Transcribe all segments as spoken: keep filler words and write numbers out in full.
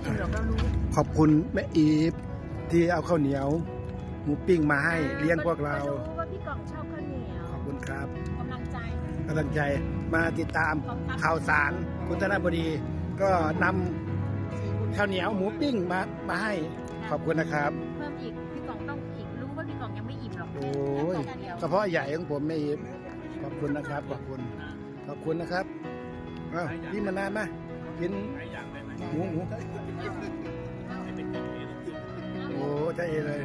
อิ่มหรอกเรารู้ขอบคุณแม่อีฟที่เอาข้าวเหนียวหมูปิ้งมาให้เลี้ยงพวกเรารู้ว่าพี่กล่องชอบข้าวเหนียวขอบคุณครับกำลังใจกำลังใจมาติดตามข่าวสารคุณธนบดีก็นำข้าวเหนียวหมูปิ้งมามาให้ขอบคุณนะครับเพิ่มอีกพี่กล่องต้องอีกรู้ว่าพี่กล่องยังไม่อิ่มหรอกโอ้ยเฉพาะใหญ่ของผมไม่อิ่มขอบคุณนะครับขอบคุณขอบคุณนะครับอ้าวพี่มานานไหมกินหมูหมูโอ้ใช่เลย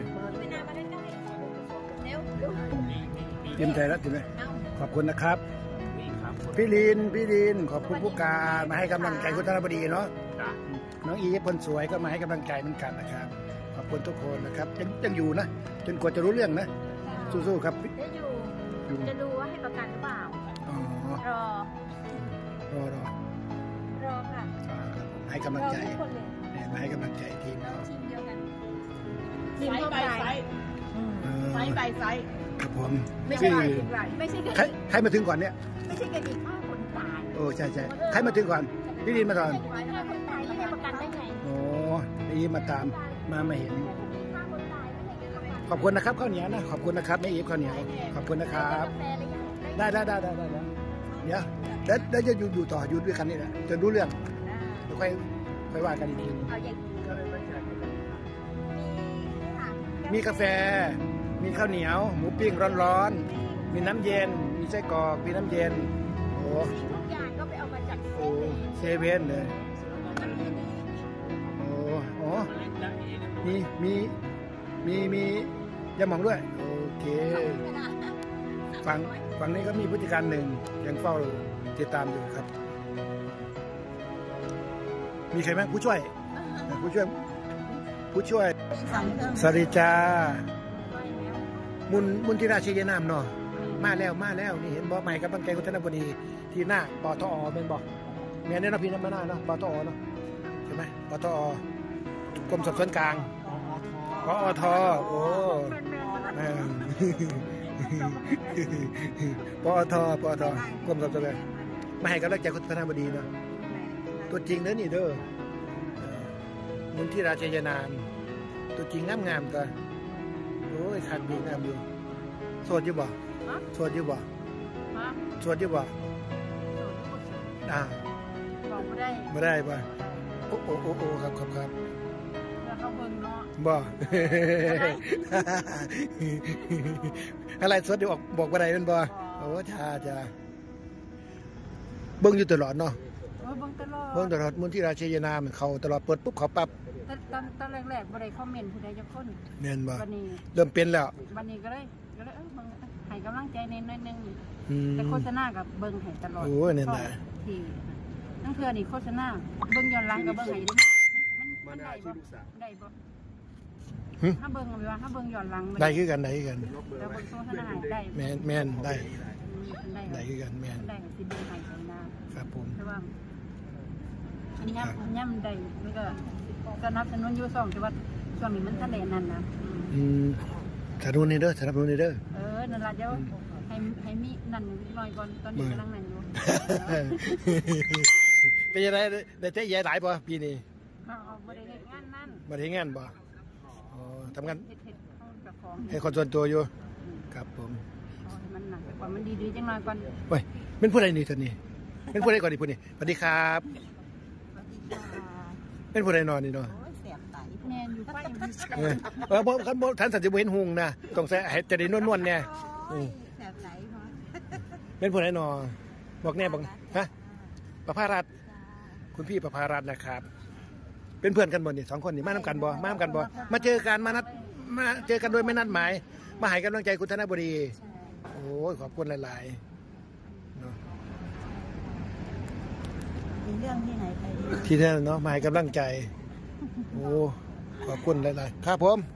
เตรียมใจแล้วถูกไหมขอบคุณนะครับพี่ลินพี่ลินขอบคุณผู้การมาให้กำลังใจคุณธนบดีเนาะน้องอีคนสวยก็มาให้กำลังใจเหมือนกันนะครับขอบคุณทุกคนนะครับยังยังอยู่นะจนกว่าจะรู้เรื่องนะสู้ๆครับจะอยู่จะดูว่าให้ประกันหรือเปล่ารอรอรอรอค่ะให้กำลังใจมาให้กำลังใจทีมเราทีมเดียวกันทีมเข้าไปไซส์ไซส์ไปไซส์ครับผมไม่ใช่ไม่ใช่ใครใครมาถึงก่อนเนี่ยไม่ใช่กระดิ่งฆ่าคนตายโอ้ใช่ใช่ใครมาถึงก่อนพี่ดินมาก่อนฆ่าคนตายไม่ได้ประกันได้ไงโอ้พี่มาตามมาไม่เห็นขอบคุณนะครับข้าวเหนียวนะขอบคุณนะครับแม่อีฟข้าวเหนียวขอบคุณนะครับได้ได้ได้ได้ได้เดี๋ยวแล้วแล้วจะอยู่อยู่ต่ออยู่ด้วยกันนี่แหละจะรู้เรื่องเดี๋ยวค่อยค่อยว่ากันอีกทีมีกาแฟมีข้าวเหนียวหมูปิ้งร้อนๆมีน้ำเย็นมีไส้กรอกมีน้ำเย็นโอ้ทุกอย่างก็ไปเอามาจากโอ้เซเว่นเลยโอ้โอ้มีมีมีมียาหม่องด้วยโอเคฝั่งฝั่งนี้ก็มีผู้จัดการหนึ่งยังเฝ้าติดตามอยู่ครับมีใครไหมผู้ช่วยผู้ช่วยผู้ช่วยสวัสดีจ้ามุนมุนทิราชเยนามเนาะมาแล้วมาแล้วนี่เห็นบอกใหม่กับบังแกคุณธนบดีที่หน้าปตอเป็นบอกเมียเนี่ยนะพี่น้ำมาหน้าเนาะปตอเนาะใช่ไหมปตอกรมสอบสวนกลางปอทโอ้ปอทปอทกรมสอบสวนกลางมาให้กำลังใจคุณธนบดีเนาะตัวจริงเด้อนี่เด้อมุนทิราชเยนามตัวจริงงามงามตัวโอ้ยขันดีงามอยู่สวดอยู่บ่สวดอยู่บ่สวดอยู่บ่อ่าบอกไม่ได้ไม่ได้บ่โอ้โอ้โอ้โอ้ครับครับครับแล้วเขาเบิ่งเนาะบ่อะไรสวดอยู่บอกว่าอะไรนั่นบ่โอ้ชาจ้าเบิ่งอยู่ตลอดเนาะเบิ่งตลอดเบิ่งตลอดมุนทิราชเยนามเขาตลอดเปิดปุ๊บเขาปั๊บตอนตอนแรกๆบ่ได้คอมเมนต์ผู้ใดจะคนเนียนบ่เริ่มเป็นแล้ววันนี้ก็เลยก็เลยเออเบิ่งให้กำลังใจในน้อยนึงแต่โฆษณากับเบิ่งให้ตลอดโอ้เนี่ยนะที่นั่นคือนี่โฆษณาเบิ่งย้อนหลังกับเบิ่งให้มันมันได้บ่ได้บ่ถ้าเบิ่งแบบว่าถ้าเบิ่งย้อนหลังได้คือกันได้คือกันแล้วเบิ่งโฆษณาได้แม่นแม่นได้ได้คือกันแม่นได้สิเบิ่งให้กันนะครับผมแต่ว่าอันนี้ย่ำได้มันก็สนับสนุนอยู่สองแต่ว่าช่วงนี้มันทะเลนั่นนะอืมสนับสนุนเด้อสนับสนุนเด้อเออนั่นละเดี๋ยวให้ให้มีนั่นหน่อยก่อนตอนนี้กำลังนั่นอยู่เป็นยังไงได้เจ๊ใหญ่หลายป่ะปีนี้บริเวณงานนั่นบริเวณงานป่ะอ๋อทำงานให้คนส่วนตัวอยู่ครับผมมันหนักก่อนมันดีๆจังหน่อยก่อนเว้ยเป็นผู้ใดนี่ท่านนี่เป็นผู้ใดก่อนดิผู้นี่สวัสดีครับเป็นผู้ใดนอนนี่เนาะแนนอยู่ป้าอยู่เออเพราะเขาท่านสันติเวนหุงนะต้องใส่จะได้นวลๆเนี่ยเป็นผู้ใดนอนบอกแน่บอกฮะประภารัตน์คุณพี่ประภารัตน์นะครับเป็นเพื่อนกันบ่นี่สองคนนี่มาทำกันบ่มาทำกันบ่มาเจอกันมานัดมาเจอกันโดยไม่นัดหมายมาให้กำลังใจคุณธนบดีโอ้ยขอบคุณหลายๆเนาะมีเรื่องที่ไหนไปที่นั่นเนาะมาให้กำลังใจโอ้ขอบคุณหลายๆครับผม